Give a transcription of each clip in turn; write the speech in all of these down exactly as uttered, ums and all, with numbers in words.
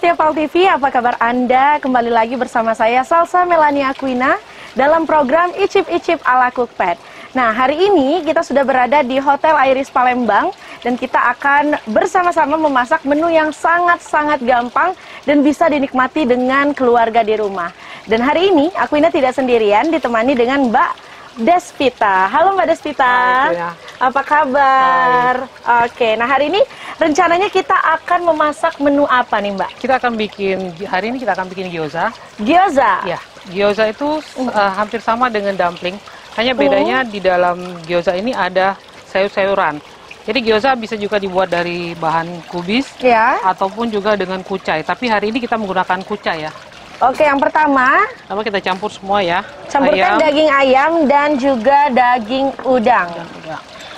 setia Pal T V, apa kabar Anda? Kembali lagi bersama saya Salsa Melania Aquina dalam program Icip-Icip ala Cookpad. Nah, hari ini kita sudah berada di Hotel Iris Palembang dan kita akan bersama-sama memasak menu yang sangat-sangat gampang dan bisa dinikmati dengan keluarga di rumah. Dan hari ini Aquina tidak sendirian, ditemani dengan Mbak Despita. Halo Mbak Despita. Hai, apa kabar? Hai. Oke, nah hari ini rencananya kita akan memasak menu apa nih Mbak? Kita akan bikin, hari ini kita akan bikin gyoza. Gyoza? Ya, gyoza itu uh, hampir sama dengan dumpling. Hanya bedanya uh. di dalam gyoza ini ada sayur-sayuran. Jadi gyoza bisa juga dibuat dari bahan kubis ya, ataupun juga dengan kucai. Tapi hari ini kita menggunakan kucai ya. Oke, yang pertama, Pertama kita campur semua ya. Campurkan ayam. daging ayam dan juga daging udang. Ya.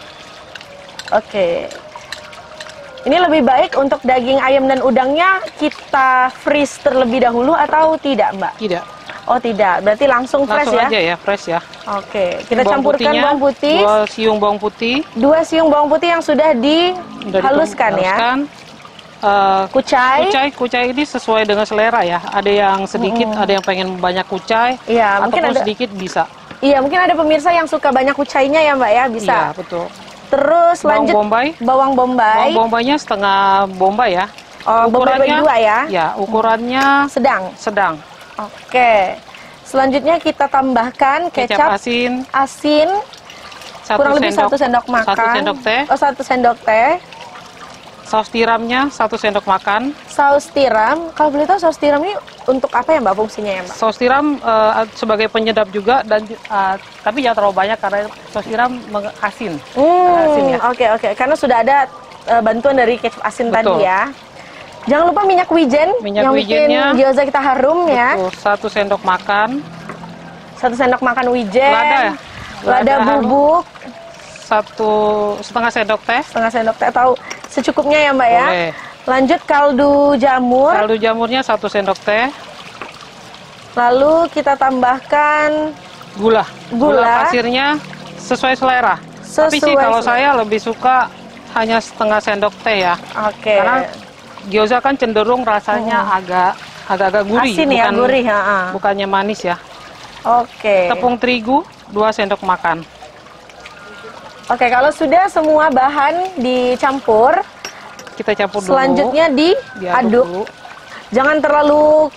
Oke. Ini lebih baik untuk daging ayam dan udangnya kita freeze terlebih dahulu atau tidak, Mbak? Tidak. Oh, tidak. Berarti langsung fresh langsung ya? Langsung aja ya, fresh ya. Oke. Kita bawang campurkan bawang putih. Dua siung bawang putih. Dua siung bawang putih yang sudah dihaluskan ya. Uh, kucai. kucai, kucai ini sesuai dengan selera ya. Ada yang sedikit, mm -hmm. ada yang pengen banyak kucai. Iya, mungkin ataupun ada sedikit bisa. Iya, mungkin ada pemirsa yang suka banyak kucainya ya, Mbak ya, bisa. Iya, betul. Terus bawang lanjut bombay. Bawang bombay. Bawang bombaynya setengah bombay ya. Oh, ukurannya dua ya? Ya, ukurannya sedang. Sedang. Oke. Selanjutnya kita tambahkan kecap, kecap asin. Asin. Satu kurang lebih sendok, satu sendok makan. Satu sendok teh. Oh, satu sendok teh. Saus tiramnya satu sendok makan. Saus tiram, kalau boleh tahu saus tiram ini untuk apa ya Mbak fungsinya ya Mbak? Saus tiram uh, sebagai penyedap juga dan uh, tapi jangan terlalu banyak karena saus tiram asin. Hmm, asin ya. Oke oke, karena sudah ada uh, bantuan dari kecap asin Betul. tadi ya. Jangan lupa minyak wijen minyak yang bikin gyoza kita harum. Betul. Ya. Satu sendok makan. Satu sendok makan wijen. Lada ya. Lada, Lada bubuk. Satu setengah sendok teh. Setengah sendok teh atau secukupnya ya Mbak. Boleh. Ya. Lanjut kaldu jamur. Kaldu jamurnya satu sendok teh. Lalu kita tambahkan gula. Gula, gula pasirnya sesuai selera. Sesuai Tapi sih kalau selera. saya lebih suka hanya setengah sendok teh ya. Oke. Karena gyoza kan cenderung rasanya hmm. agak agak-agak gurih. Asin bukan, ya, gurih. Ha -ha. Bukannya manis ya. Oke. Tepung terigu dua sendok makan. Oke, kalau sudah semua bahan dicampur, kita campur dulu. Selanjutnya diaduk. Dulu. Jangan terlalu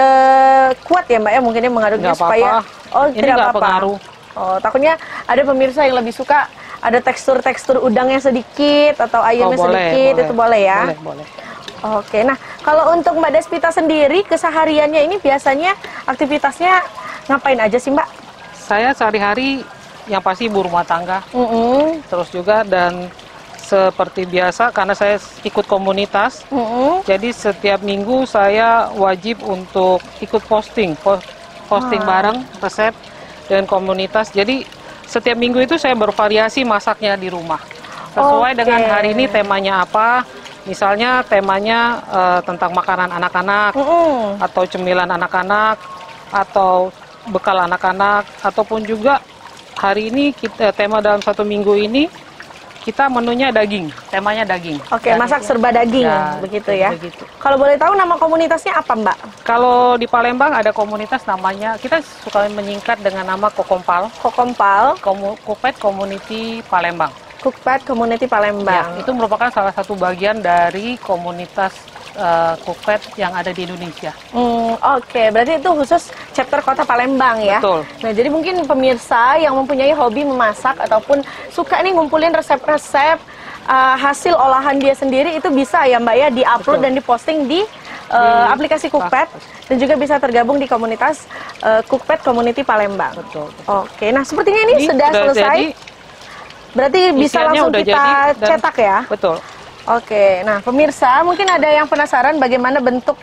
uh, kuat ya Mbak ya, mungkin mengaduknya nggak supaya apa-apa. oh Ini tidak nggak apa-apa. pengaruh. Oh, takutnya ada pemirsa yang lebih suka ada tekstur-tekstur udangnya sedikit atau ayamnya oh, boleh, sedikit, boleh. itu boleh ya? Boleh, boleh. Oke, nah kalau untuk Mbak Despita sendiri kesehariannya ini biasanya aktivitasnya ngapain aja sih Mbak? Saya sehari-hari yang pasti ibu rumah tangga, mm -hmm. terus juga dan seperti biasa karena saya ikut komunitas, mm -hmm. jadi setiap minggu saya wajib untuk ikut posting, posting ah. bareng resep dan komunitas. Jadi setiap minggu itu saya bervariasi masaknya di rumah, sesuai okay. dengan hari ini temanya apa. Misalnya temanya uh, tentang makanan anak-anak, mm -hmm. atau cemilan anak-anak, atau bekal anak-anak, ataupun juga hari ini kita tema dalam satu minggu ini kita menunya daging, temanya daging. Oke, daging. Masak serba daging, ya, begitu ya. Begitu. Kalau boleh tahu nama komunitasnya apa Mbak? Kalau di Palembang ada komunitas namanya, kita suka menyingkat dengan nama Kokompal. Kokompal. Komu, Cookpad Community Palembang. Cookpad Community Palembang. Ya, itu merupakan salah satu bagian dari komunitas uh, Cookpad yang ada di Indonesia. Hmm, Oke, okay. Berarti itu khusus chapter Kota Palembang ya? Betul. Nah, jadi mungkin pemirsa yang mempunyai hobi memasak ataupun suka nih ngumpulin resep-resep uh, hasil olahan dia sendiri, itu bisa ya Mbak ya di-upload dan diposting di uh, di aplikasi Cookpad dan juga bisa tergabung di komunitas uh, Cookpad Community Palembang. Betul. betul. Oke, okay. Nah sepertinya ini, ini sudah, sudah selesai. Jadi, berarti bisa langsung udah kita jadi dan, cetak ya? Betul. Oke, nah pemirsa mungkin ada yang penasaran bagaimana bentuk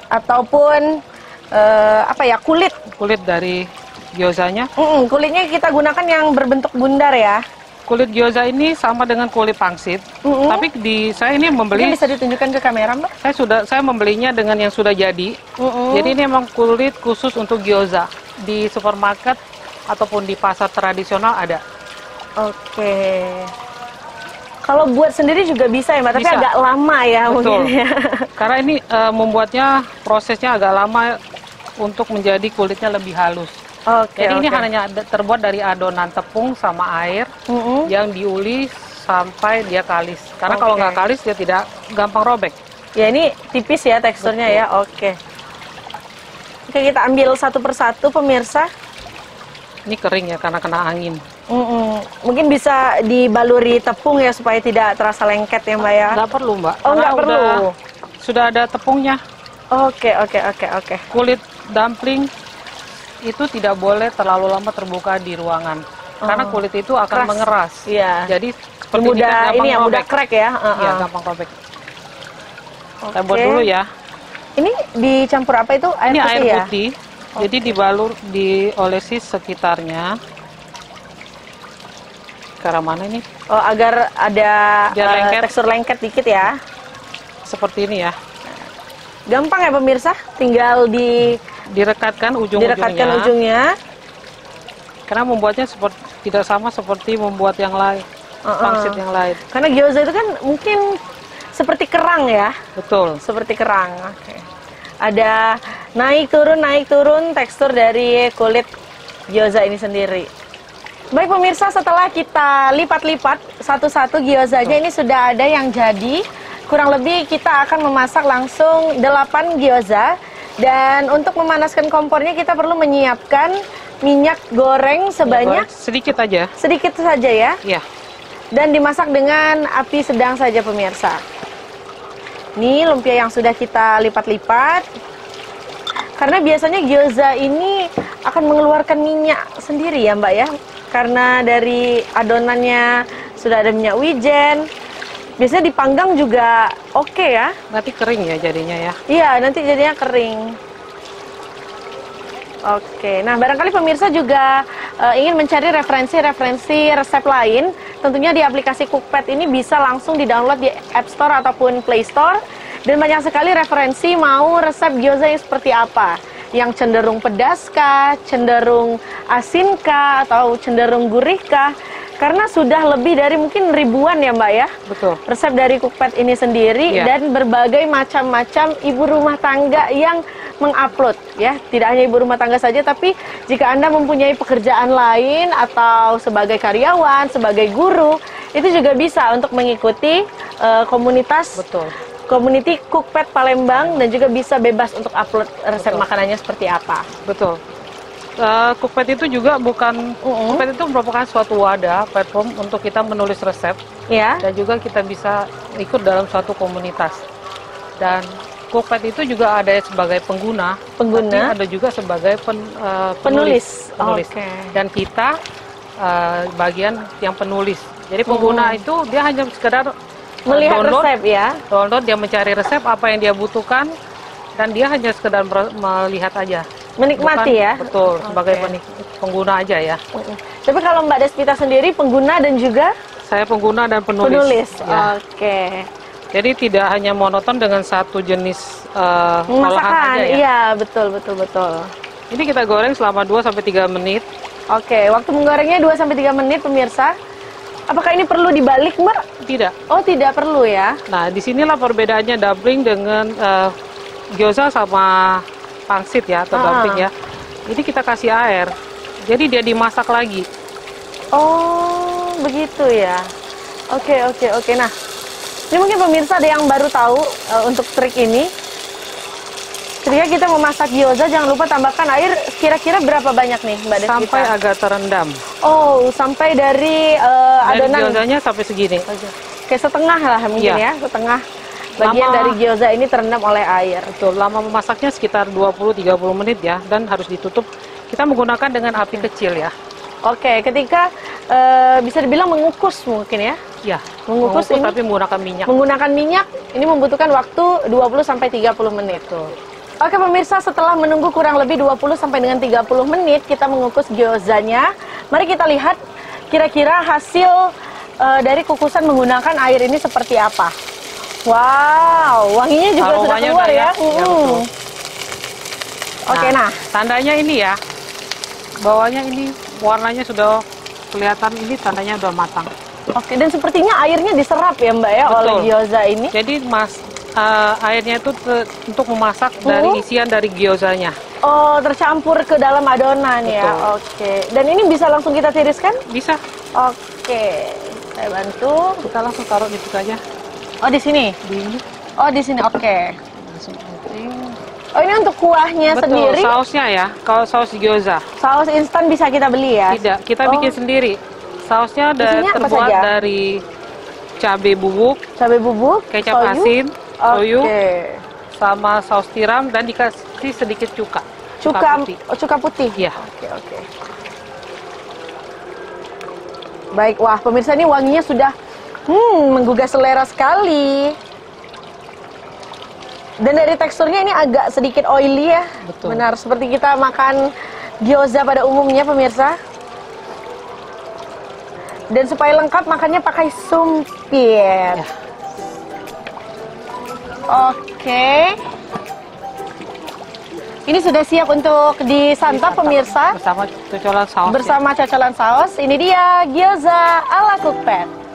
ataupun uh, apa ya kulit kulit dari gyozanya. Mm -mm, kulitnya kita gunakan yang berbentuk bundar ya. Kulit gyoza ini sama dengan kulit pangsit, mm -hmm. tapi di saya ini membeli. Ini bisa ditunjukkan ke kamera Mbak? Saya sudah saya membelinya dengan yang sudah jadi. Mm -hmm. Jadi ini memang kulit khusus untuk gyoza. Di supermarket ataupun di pasar tradisional ada. Oke. Kalau buat sendiri juga bisa ya Mbak, tapi bisa. agak lama ya. Betul. Mungkin ya. Karena ini uh, membuatnya prosesnya agak lama untuk menjadi kulitnya lebih halus. Oke. Jadi oke. ini hanya terbuat dari adonan tepung sama air Mm-hmm. yang diuli sampai dia kalis. Karena Oke. kalau nggak kalis dia tidak gampang robek. Ya ini tipis ya teksturnya. Betul. Ya. Oke. Oke, kita ambil satu persatu pemirsa. Ini kering ya karena kena angin. Mm-mm. Mungkin bisa dibaluri tepung ya supaya tidak terasa lengket ya Mbak ya. Nggak perlu Mbak. Oh, Karena nggak perlu. udah- sudah ada tepungnya. Oke oke oke oke. Kulit dumpling itu tidak boleh terlalu lama terbuka di ruangan. Karena Oh. kulit itu akan Keras. mengeras. Iya. Jadi seperti Mudah gampang ini ya mudah robek. crack ya. Uh-uh. Iya, gampang robek. Kita Oke. buat dulu ya. Ini dicampur apa itu? Air Ini putih air ya? putih. Jadi dibalur, diolesi sekitarnya. Ke arah mana ini? Oh, agar ada Biar eh, lengket. tekstur lengket dikit ya. Seperti ini ya. Gampang ya pemirsa, tinggal di Direkatkan ujung-ujungnya. direkatkan ujungnya. Karena membuatnya seperti tidak sama seperti membuat yang lain, Uh-uh. pangsit yang lain. Karena gyoza itu kan mungkin seperti kerang ya, Betul. seperti kerang. Oke. Ada naik turun naik turun tekstur dari kulit gyoza ini sendiri. Baik pemirsa, setelah kita lipat-lipat satu-satu gyozanya ini sudah ada yang jadi. Kurang lebih kita akan memasak langsung delapan gyoza. Dan untuk memanaskan kompornya kita perlu menyiapkan minyak goreng sebanyak Sedikit aja. sedikit saja ya. Iya. Dan dimasak dengan api sedang saja pemirsa. Ini lumpia yang sudah kita lipat-lipat. Karena biasanya gyoza ini akan mengeluarkan minyak sendiri ya Mbak ya. Karena dari adonannya sudah ada minyak wijen. Biasanya dipanggang juga oke ya. Nanti kering ya jadinya ya. Iya, nanti jadinya kering. Oke, nah barangkali pemirsa juga uh, ingin mencari referensi-referensi resep lain. Tentunya di aplikasi Cookpad ini bisa langsung di-download di App Store ataupun Play Store. Dan banyak sekali referensi mau resep gyoza yang seperti apa. Yang cenderung pedas kah, cenderung asin kah, atau cenderung gurih kah. Karena sudah lebih dari mungkin ribuan ya Mbak ya. Betul. Resep dari Cookpad ini sendiri Iya. dan berbagai macam-macam ibu rumah tangga yang mengupload ya. Tidak hanya ibu rumah tangga saja, tapi jika Anda mempunyai pekerjaan lain atau sebagai karyawan, sebagai guru, itu juga bisa untuk mengikuti uh, komunitas Betul. Community Cookpad Palembang dan juga bisa bebas untuk upload resep Betul. makanannya seperti apa. Betul. Uh, Cookpad itu juga bukan Mm-mm. Cookpad itu merupakan suatu wadah platform untuk kita menulis resep Ya. dan juga kita bisa ikut dalam suatu komunitas. Dan Cookpad itu juga ada sebagai pengguna, Pengguna. tapi ada juga sebagai pen, uh, Penulis. penulis. Oke. Dan kita uh, bagian yang penulis. Jadi pengguna Mm. itu dia hanya sekedar uh, Melihat download, resep ya. download, dia mencari resep apa yang dia butuhkan dan dia hanya sekedar mer- melihat aja. Menikmati Bukan- ya. Betul, sebagai Oke. penik- pengguna aja ya. Mm-mm. Tapi kalau Mbak Despita sendiri pengguna dan juga Saya pengguna dan penulis. penulis. Ya. Oke. Jadi tidak hanya monoton dengan satu jenis uh, olahan Masakan, aja ya. iya betul betul betul. Ini kita goreng selama dua sampai tiga menit. Oke, waktu menggorengnya dua sampai tiga menit pemirsa. Apakah ini perlu dibalik Mbak? Tidak. Oh tidak perlu ya. Nah, disinilah perbedaannya dumpling dengan uh, gyoza sama pangsit ya, atau Ah. dumpling ya. Ini kita kasih air. Jadi dia dimasak lagi. Oh begitu ya. Oke oke oke. Nah ini mungkin pemirsa ada yang baru tahu uh, untuk trik ini. Ketika kita memasak gyoza jangan lupa tambahkan air kira-kira berapa banyak nih Mbak Despita? Sampai agak terendam. Oh sampai dari uh, Dari adonan. gyozanya sampai segini. Kayak setengah lah mungkin Iya. ya, setengah bagian Lama- dari gyoza ini terendam oleh air. Betul, lama memasaknya sekitar dua puluh sampai tiga puluh menit ya, dan harus ditutup. Kita menggunakan dengan api kecil ya. Oke, ketika eh, bisa dibilang mengukus mungkin ya. Ya, Mengukus ini- tapi menggunakan minyak. Menggunakan minyak ini membutuhkan waktu dua puluh sampai tiga puluh menit. Betul. Oke pemirsa, setelah menunggu kurang lebih dua puluh sampai dengan tiga puluh menit kita mengukus gyozanya. Mari kita lihat kira-kira hasil eh, dari kukusan menggunakan air ini seperti apa. Wow, wanginya juga sudah Aromanya keluar udah ya. ya. Ya, Mm. betul. Oke, nah. tandanya ini ya. Bawahnya ini warnanya sudah kelihatan, ini tandanya udah matang. Oke, dan sepertinya airnya diserap ya Mbak ya oleh Betul. gyoza ini. Jadi mas uh, airnya itu te- untuk memasak Hmm? dari isian dari gyozanya. Oh, tercampur ke dalam adonan ya. Betul. Oke. Dan ini bisa langsung kita tiriskan? Bisa, Oke. Saya bantu. kita langsung taruh di situ aja. Oh, di sini. Di ini Oh, di sini. Oke. langsung penting. Oh, ini untuk kuahnya Betul, sendiri. sausnya ya. Kalau saus gyoza, Saus instan bisa kita beli ya? tidak, kita Oh. bikin sendiri. Sausnya ada Isinya apa terbuat saja? dari cabai bubuk, Cabai bubuk, kecap soyu. asin, soyu, Oke. sama saus tiram dan dikasih sedikit cuka. Cuka, putih. oh, cuka putih. Iya. Oke, oke. Baik, wah pemirsa ini wanginya sudah hmm, menggugah selera sekali. Dan dari teksturnya ini agak sedikit oily ya. Betul. Benar, seperti kita makan gyoza pada umumnya pemirsa. Dan supaya lengkap makannya pakai sumpit. Ya. Oke. Ini sudah siap untuk disantap pemirsa. Bersama cocolan saus. Bersama cocolan saus. Ini dia gyoza ala Cookpad.